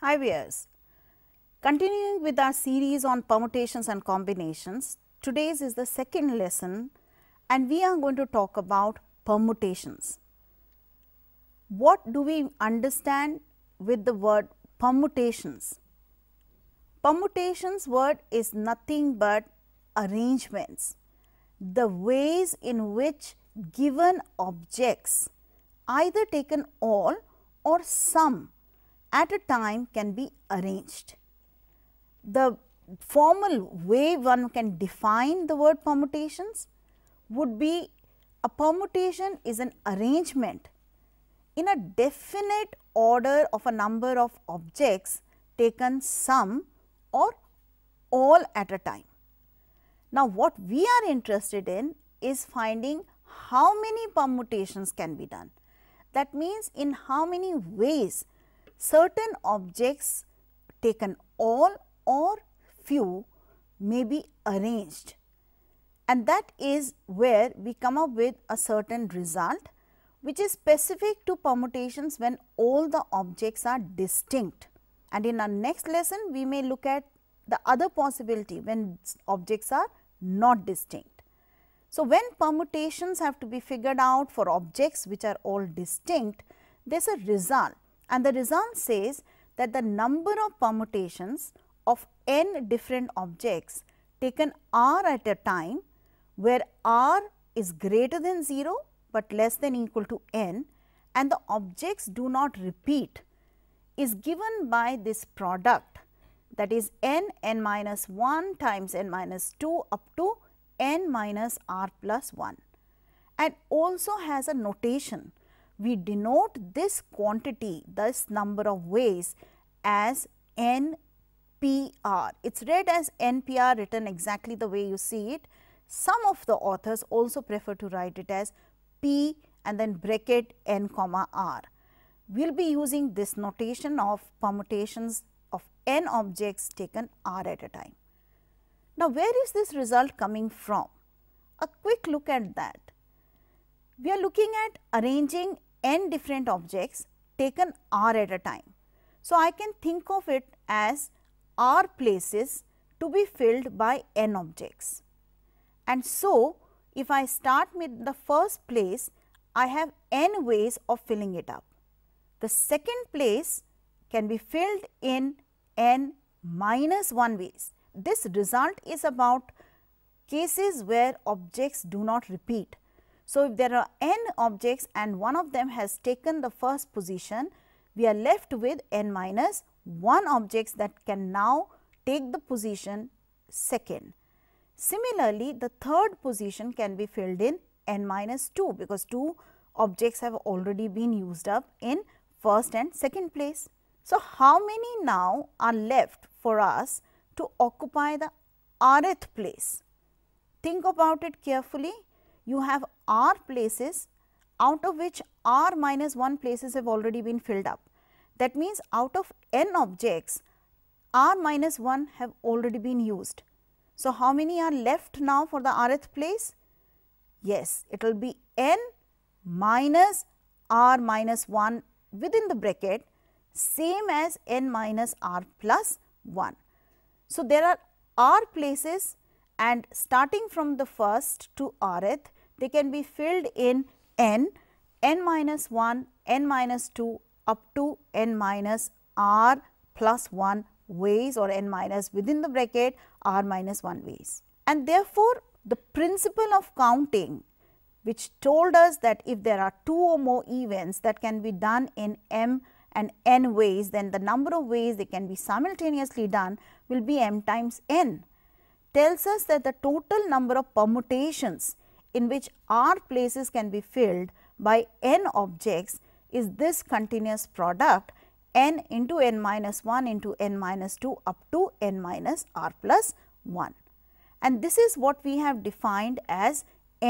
Hi viewers, continuing with our series on permutations and combinations, today's is the second lesson and we are going to talk about permutations. What do we understand with the word permutations? Permutations word is nothing but arrangements, the ways in which given objects either taken all or some at a time can be arranged. The formal way one can define the word permutations would be a permutation is an arrangement in a definite order of a number of objects taken some or all at a time. Now, what we are interested in is finding how many permutations can be done. That means, in how many ways certain objects taken all or few may be arranged, and that is where we come up with a certain result which is specific to permutations when all the objects are distinct. And in our next lesson we may look at the other possibility when objects are not distinct. So, when permutations have to be figured out for objects which are all distinct, there is a result, and the result says that the number of permutations of n different objects taken r at a time, where r is greater than 0, but less than equal to n, and the objects do not repeat, is given by this product, that is n minus 1 times n minus 2 up to n minus r plus 1, and also has a notation. We denote this quantity, this number of ways, as NPR. It is read as NPR, written exactly the way you see it. Some of the authors also prefer to write it as P and then bracket n comma r. We will be using this notation of permutations of n objects taken r at a time. Now, where is this result coming from? A quick look at that. We are looking at arranging n different objects taken r at a time. So, I can think of it as r places to be filled by n objects. And so, if I start with the first place, I have n ways of filling it up. The second place can be filled in n minus 1 ways. This result is about cases where objects do not repeat. So, if there are n objects and one of them has taken the first position, we are left with n minus 1 objects that can now take the position second. Similarly, the third position can be filled in n minus 2, because 2 objects have already been used up in first and second place. So, how many now are left for us to occupy the rth place? Think about it carefully. You have r places, out of which r minus 1 places have already been filled up. That means, out of n objects, r minus 1 have already been used. So, how many are left now for the rth place? Yes, it will be n minus r minus 1 within the bracket, same as n minus r plus 1. So, there are r places, and starting from the first to rth, they can be filled in n minus 1, n minus 2 up to n minus r plus 1 ways, or n minus within the bracket r minus 1 ways. And therefore, the principle of counting, which told us that if there are 2 or more events that can be done in m and n ways, then the number of ways they can be simultaneously done will be m times n, tells us that the total number of permutations in which r places can be filled by n objects is this continuous product n into n minus 1 into n minus 2 up to n minus r plus 1. And this is what we have defined as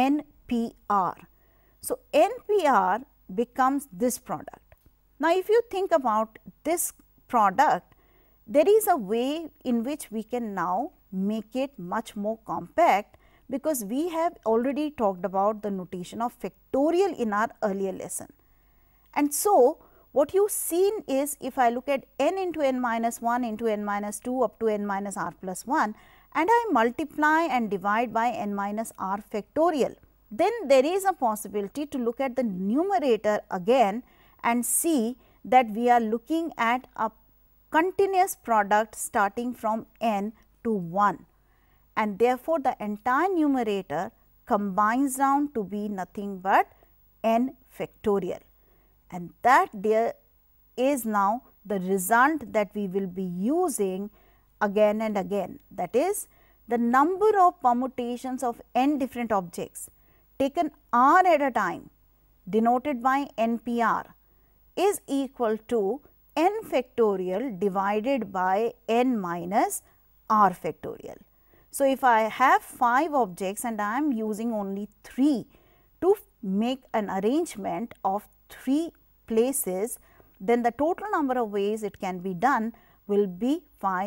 NPR. So, NPR becomes this product. Now, if you think about this product, there is a way in which we can now make it much more compact, because we have already talked about the notation of factorial in our earlier lesson. And so, what you seen is, if I look at n into n minus 1 into n minus 2 up to n minus r plus 1 and I multiply and divide by n minus r factorial, then there is a possibility to look at the numerator again and see that we are looking at a continuous product starting from n to 1, and therefore, the entire numerator combines down to be nothing but n factorial, and that there is now the result that we will be using again and again. That is, the number of permutations of n different objects taken r at a time, denoted by NPR, is equal to n factorial divided by n minus r factorial. So, if I have 5 objects and I am using only 3 to make an arrangement of 3 places, then the total number of ways it can be done will be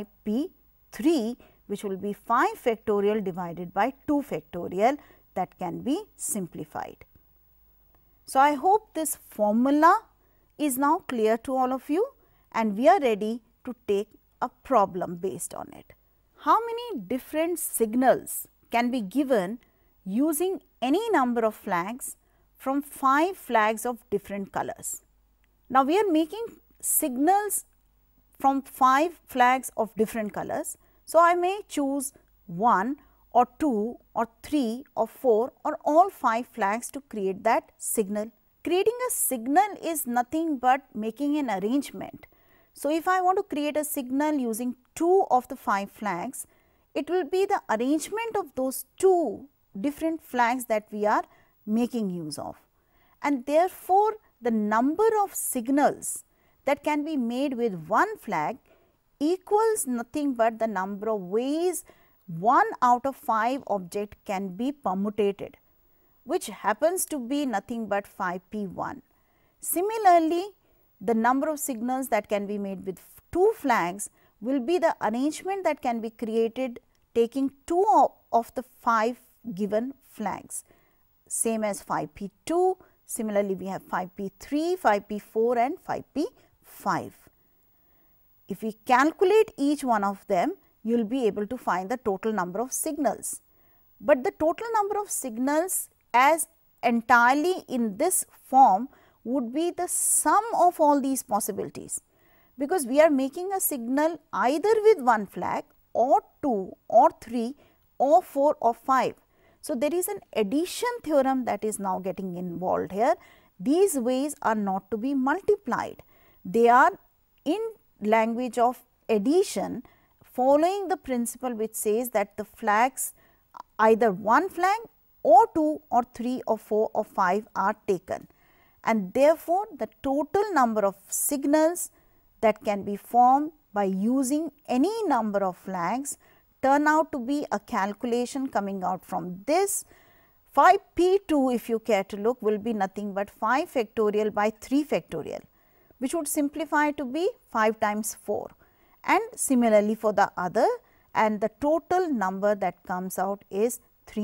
5p3, which will be 5 factorial divided by 2 factorial, that can be simplified. So, I hope this formula is now clear to all of you, and we are ready to take a problem based on it. How many different signals can be given using any number of flags from 5 flags of different colors? Now, we are making signals from 5 flags of different colors. So, I may choose 1 or 2 or 3 or 4 or all 5 flags to create that signal. Creating a signal is nothing but making an arrangement. So, if I want to create a signal using 2 of the 5 flags, it will be the arrangement of those 2 different flags that we are making use of, and therefore, the number of signals that can be made with one flag equals nothing but the number of ways 1 out of 5 object can be permutated, which happens to be nothing but 5p1. Similarly, the number of signals that can be made with 2 flags will be the arrangement that can be created taking 2 of the 5 given flags, same as 5p2. Similarly, we have 5p3, 5p4 and 5p5. If we calculate each one of them, you will be able to find the total number of signals. But the total number of signals as entirely in this form would be the sum of all these possibilities, because we are making a signal either with 1 flag or 2 or 3 or 4 or 5. So, there is an addition theorem that is now getting involved here. These ways are not to be multiplied. They are in language of addition, following the principle which says that the flags, either 1 flag or 2 or 3 or 4 or 5 are taken, and therefore, the total number of signals that can be formed by using any number of flags turn out to be a calculation coming out from this. 5p2, if you care to look, will be nothing but 5 factorial by 3 factorial, which would simplify to be 5 times 4, and similarly for the other, and the total number that comes out is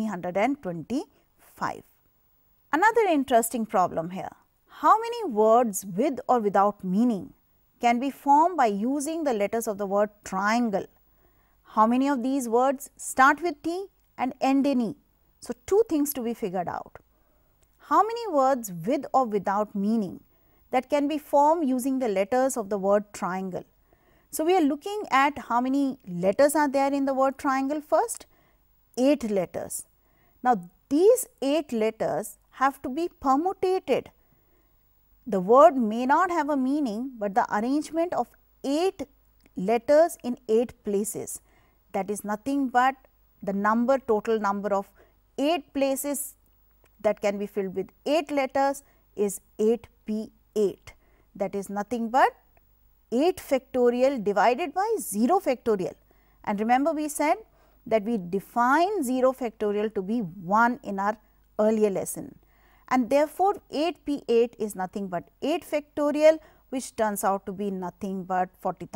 325. Another interesting problem here: how many words with or without meaning can be formed by using the letters of the word triangle? How many of these words start with T and end in E? So, 2 things to be figured out. How many words with or without meaning that can be formed using the letters of the word triangle? So, we are looking at how many letters are there in the word triangle first. 8 letters. Now, these 8 letters have to be permutated. The word may not have a meaning, but the arrangement of 8 letters in 8 places, that is nothing but the number, total number of 8 places that can be filled with 8 letters is 8p8. That is nothing but 8 factorial divided by 0 factorial. And remember, we said that we define 0 factorial to be 1 in our earlier lesson, and therefore, 8p8 is nothing but 8 factorial, which turns out to be nothing but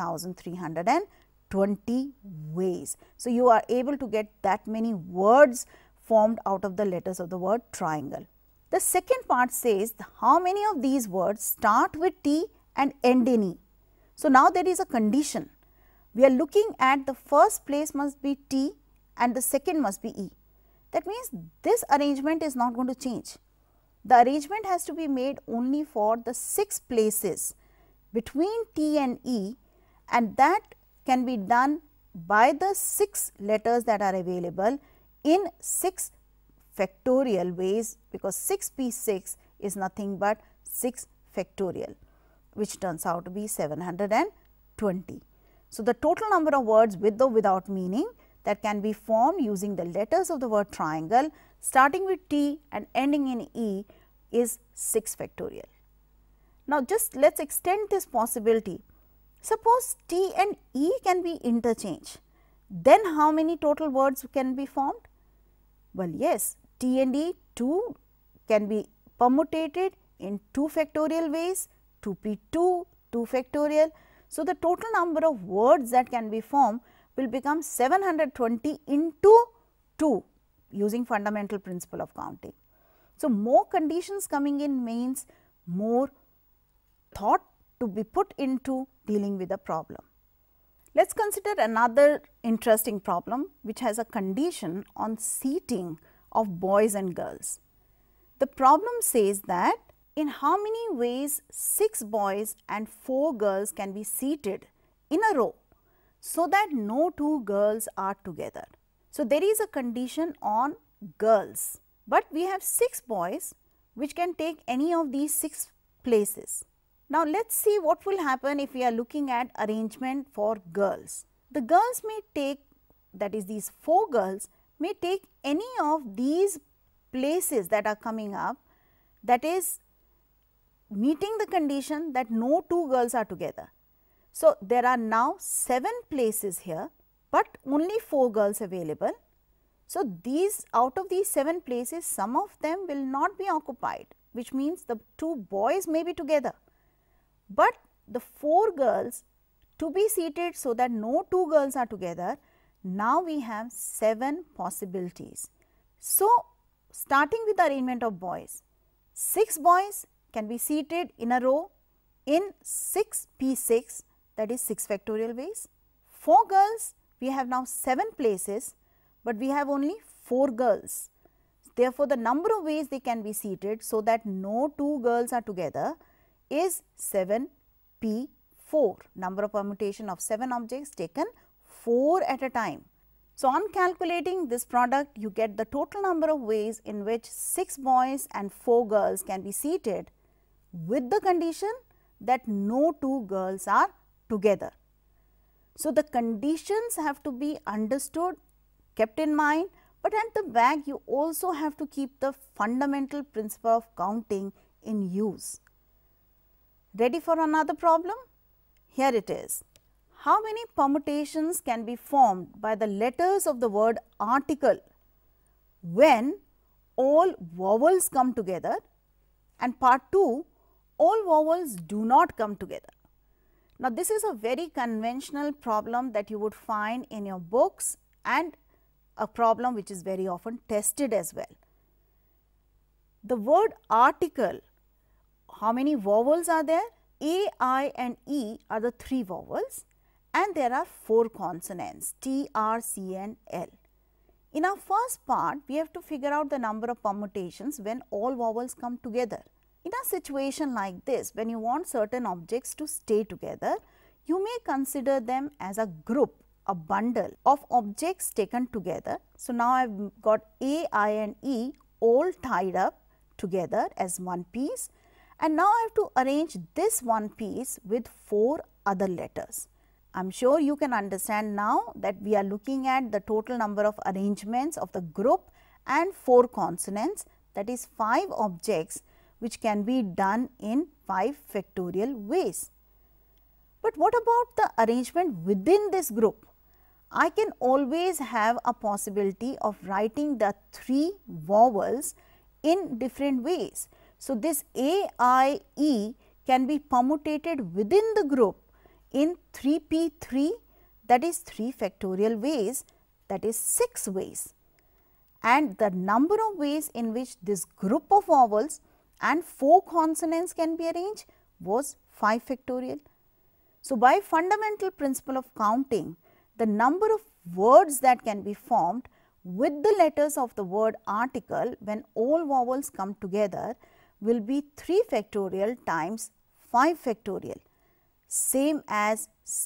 40,320 ways. So, you are able to get that many words formed out of the letters of the word triangle. The second part says how many of these words start with T and end in E. So, now there is a condition. We are looking at the first place must be T and the second must be E. That means this arrangement is not going to change. The arrangement has to be made only for the 6 places between T and E, and that can be done by the 6 letters that are available in 6 factorial ways, because 6p6 is nothing but 6 factorial, which turns out to be 720. So, the total number of words with or without meaning that can be formed using the letters of the word triangle starting with T and ending in E is 6 factorial. Now, just let us extend this possibility. Suppose T and E can be interchanged, then how many total words can be formed? Well, yes, T and E too can be permutated in 2 factorial ways, 2p2, 2 factorial. So, the total number of words that can be formed will become 720 into 2 using fundamental principle of counting. So, more conditions coming in means more thought to be put into dealing with a problem. Let us consider another interesting problem which has a condition on seating of boys and girls. The problem says that in how many ways 6 boys and 4 girls can be seated in a row so that no 2 girls are together. So, there is a condition on girls, but we have 6 boys which can take any of these 6 places. Now, let us see what will happen if we are looking at arrangement for girls. The girls may take, that is these 4 girls may take any of these places that are coming up, that is meeting the condition that no 2 girls are together. So, there are now 7 places here, but only 4 girls available. So, these out of these 7 places, some of them will not be occupied, which means the 2 boys may be together, but the 4 girls to be seated so that no 2 girls are together. Now, we have 7 possibilities. So, starting with the arrangement of boys, 6 boys can be seated in a row in 6p6, that is 6 factorial ways. 4 girls, we have now 7 places, but we have only 4 girls. Therefore, the number of ways they can be seated so that no 2 girls are together is 7p4, number of permutation of 7 objects taken 4 at a time. So, on calculating this product, you get the total number of ways in which 6 boys and 4 girls can be seated with the condition that no 2 girls are together. So, the conditions have to be understood, kept in mind, but at the back you also have to keep the fundamental principle of counting in use. Ready for another problem? Here it is. How many permutations can be formed by the letters of the word article when all vowels come together, and part 2, all vowels do not come together? Now, this is a very conventional problem that you would find in your books and a problem which is very often tested as well. The word article, how many vowels are there? A, I and E are the 3 vowels, and there are 4 consonants T, R, C and L. In our first part, we have to figure out the number of permutations when all vowels come together. In a situation like this, when you want certain objects to stay together, you may consider them as a group, a bundle of objects taken together. So, now I have got A, I and E all tied up together as one piece, and now I have to arrange this one piece with 4 other letters. I am sure you can understand now that we are looking at the total number of arrangements of the group and 4 consonants, that is 5 objects which can be done in 5 factorial ways. But what about the arrangement within this group? I can always have a possibility of writing the 3 vowels in different ways. So, this A, I, E can be permutated within the group in 3p3, that is 3 factorial ways, that is 6 ways. And the number of ways in which this group of vowels and 4 consonants can be arranged was 5 factorial. So, by fundamental principle of counting, the number of words that can be formed with the letters of the word article when all vowels come together will be 3 factorial times 5 factorial, same as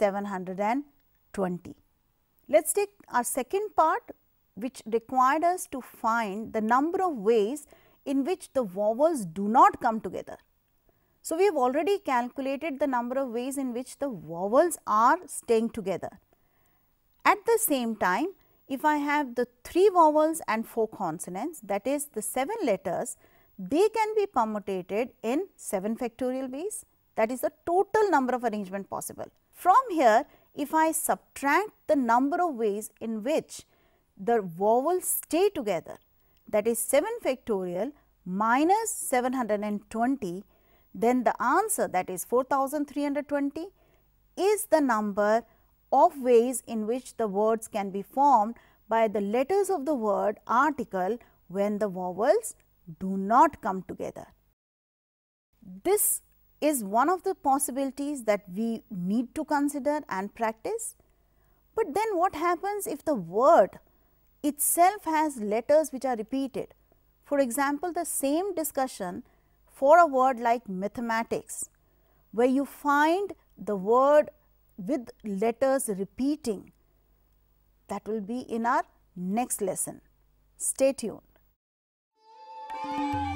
720. Let us take our second part, which required us to find the number of ways in which the vowels do not come together. So, we have already calculated the number of ways in which the vowels are staying together. At the same time, if I have the 3 vowels and 4 consonants, that is the 7 letters, they can be permutated in 7 factorial ways. That is the total number of arrangement possible. From here, if I subtract the number of ways in which the vowels stay together, that is 7 factorial minus 720, then the answer, that is 4320, is the number of ways in which the words can be formed by the letters of the word article when the vowels do not come together. This is one of the possibilities that we need to consider and practice. But then what happens if the word itself has letters which are repeated? For example, the same discussion for a word like mathematics, where you find the word with letters repeating. That will be in our next lesson. Stay tuned.